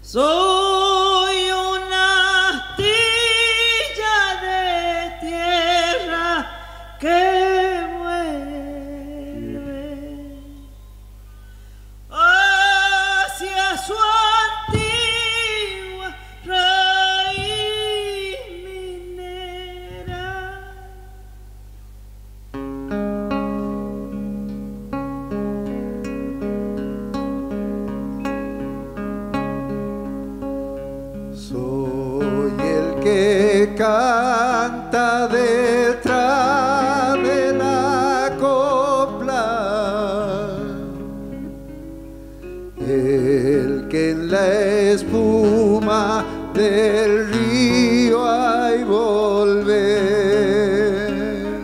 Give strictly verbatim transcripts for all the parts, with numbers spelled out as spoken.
Soy una astilla de tierra que vuelve hacia su antigua raíz minera. Soy el que canta detrás de la copla, el que en la espuma del río hay volver.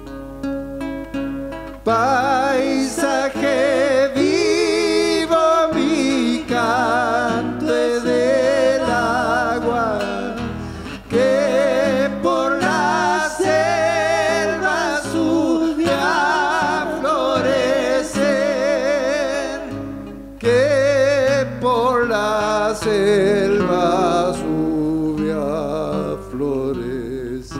Paisaje vivo, mi canto es del agua que por la selva sube a florecer, que por la selva sube a florecer.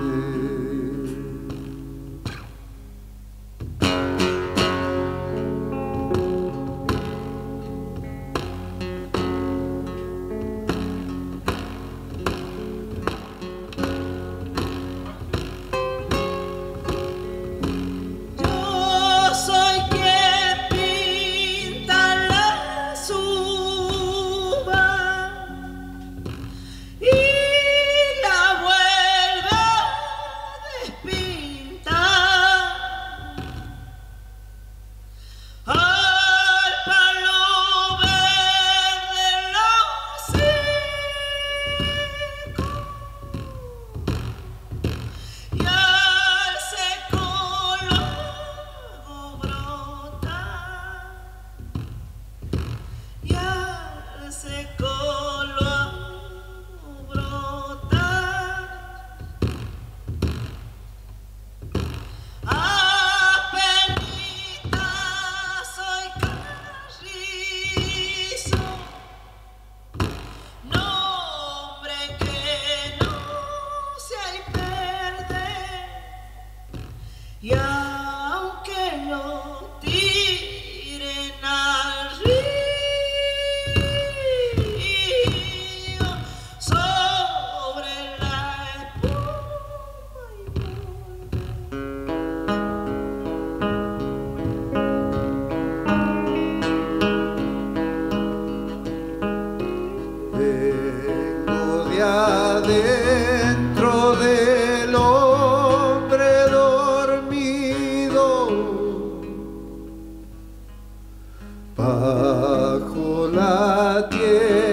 Yo soy quien pinta las uvas y la vuelve a despintar. Al palo verde lo seco y al seco lo hago brotar, y al seco lo hago brotar. Apenitas soy carrizo, nombre que no se hay perder, y aunque lo tiren al río, sobre la espuma y Vengo de adentro del hombre dormido, bajo la tierra